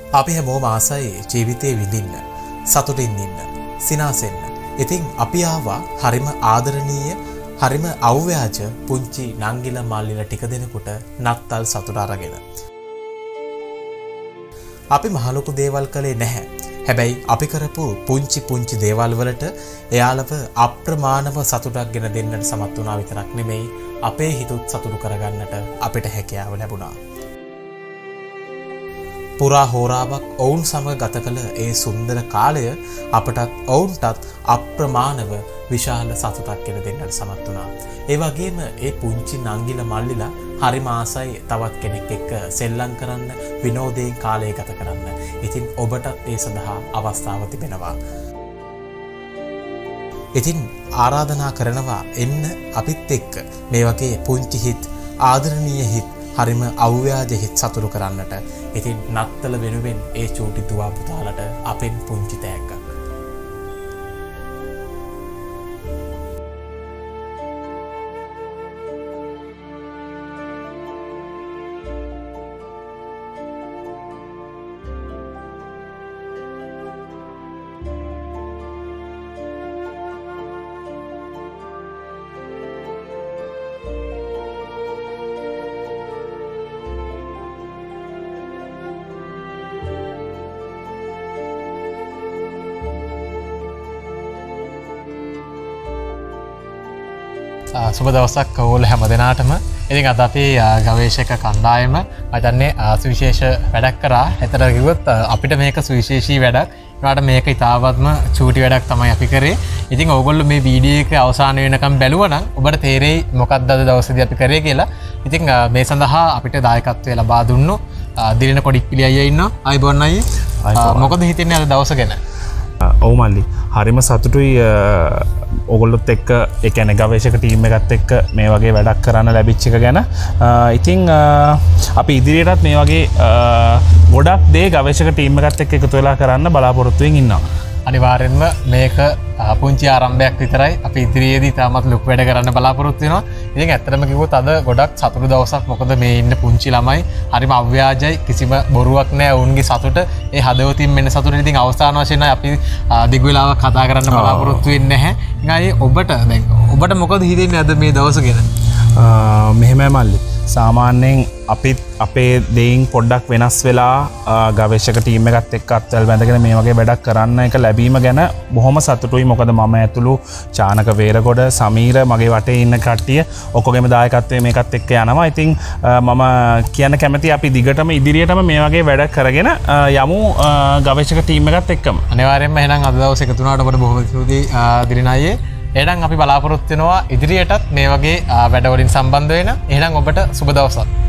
අපි හැමෝම ආසයි ජීවිතේ විඳින්න, සතුටින් ඉන්න, සිනාසෙන්න. ඉතින් අපි ආවා හරිම ආදරණීය, හරිම අව්‍යාජ පුංචි නංගිලා මල්ලිලා ටික දෙනෙකුට නත්තල් සතුට අරගෙන. අපි මහ ලොකු දේවල් කළේ නැහැ. හැබැයි අපි කරපු පුංචි දේවල් වලට එයාලව අප්‍රමාණව සතුටක් ගෙන දෙන්නට සමත් වුණා විතරක් නෙමෙයි, අපේ හිතුත් සතුටු කරගන්නට අපිට හැකියාව ලැබුණා. පුරා හෝරාවක් ඔවුන් සමග ගත කළ ඒ සුන්දර කාලය අපටත් ඔවුන්ටත් අප්‍රමාණව විශාල සතුටක් ගෙන දෙන්නට සමත් වුණා. ඒ වගේම ඒ පුංචි නංගිලා මල්ලිලා හරිම ආසයි තවත් කෙනෙක් එක්ක සෙල්ලම් කරන්න, විනෝදයෙන් කාලය ගත කරන්න. ඉතින් ඔබටත් ඒ සඳහා අවස්ථාව තිබෙනවා. ඉතින් ආරාධනා කරනවා එන්න අපිත් එක්ක මේ වගේ පුංචි හිත්, ආදරණීය හිත්, හරිම අව්‍යාජ හිත් සතුටු කරන්නට. ඉතින් නත්තල වෙනුවෙන් ඒ චූටි දුවා පුතාලට අපෙන් පුංචි තෑග්ගක්. සුබ දවසක් ඔයගොල්ලෝ හැම දිනාටම. ඉතින් අද අපි ගවේෂක කණ්ඩායම මතන්නේ සුවිශේෂ වැඩක් කරා. එතන කිව්වොත් අපිට මේක සුවිශේෂී වැඩක්. ඒකට මේක ඉතාමත්ම චූටි වැඩක් තමයි අපි කරේ. ඉතින් ඔයගොල්ලෝ මේ වීඩියෝ එක අවසාන වෙනකම් බැලුවා නම් ඔබට තේරෙයි මොකක්ද අද දවසේදී අපි කරේ කියලා. ඉතින් මේ සඳහා අපිට දායකත්වය ලබා දුන්නු දිලින කොඩිප්පිලි අයියා ඉන්නවා. ආයිබෝන් අයියේ. මොකද හිතන්නේ අද දවස ගැන? ඔව් මල්ලි, හරිම සතුටුයි ඔගොල්ලොත් එක්ක, ඒ කියන්නේ ගවේෂක ටීම් එකත් එක්ක මේ වගේ වැඩක් කරන්න ලැබිච්ච එක ගැන. ඉතින් අපි ඉදිරියටත් මේ වගේ ගොඩක් දේ ගවේෂක ටීම් එකත් එක්ක එකතු වෙලා කරන්න බලාපොරොත්තු වෙමින් ඉන්නවා. අනිවාර්යෙන්ම මේක පුංචි ආරම්භයක් විතරයි. අපි ඉදිරියේදී තාමත් ලොකු වැඩ කරන්න බලාපොරොත්තු වෙනවා. ඉතින් ඇත්තටම කිව්වොත් අද ගොඩක් සතුටු දවසක්. මොකද මේ ඉන්න පුංචි ළමයි හරිම අව්‍යාජයි, කිසිම බොරුවක් නැහැ. ඔවුන්ගේ සතුට, ඒ හදවතින් මෙන්න සතුට. ඉතින් අවසාන වශයෙන් අපි දිගු වෙලාවක් කතා කරන්න බලාපොරොත්තු වෙන්නේ නැහැ. ඉතින් ඔබට මොකද හිතෙන්නේ අද මේ දවස ගැන? මෙහෙමයි මල්ලි, සාමාන්‍යයෙන් අපිත් අපේ දෙයින් පොඩ්ඩක් වෙනස් වෙලා ගවේෂක ටීම් එකත් එක්ක අත්වැල් බැඳගෙන මේ වගේ වැඩක් කරන්න එක ලැබීම ගැන බොහොම සතුටුයි. මොකද මම ඇතුළු චානක වේරගොඩ, සමීර, මගේ වටේ ඉන්න කට්ටිය ඔක්කොගෙම දායකත්වයේ මේකත් එක්ක යනවා. ඉතින් මම කියන්න කැමති අපි දිගටම ඉදිරියටම මේ වගේ වැඩ කරගෙන යමු ගවේෂක ටීම් එකත් එක්කම. අනිවාර්යෙන්ම එහෙනම් අද දවසේ එකතු වුණාට ඔබට බොහොම ස්තුතියි දිලින අයියේ. එහෙනම් අපි බලාපොරොත්තු වෙනවා ඉදිරියටත් මේ වගේ වැඩවලින් සම්බන්ධ වෙන. එහෙනම් ඔබට සුබ දවසක්.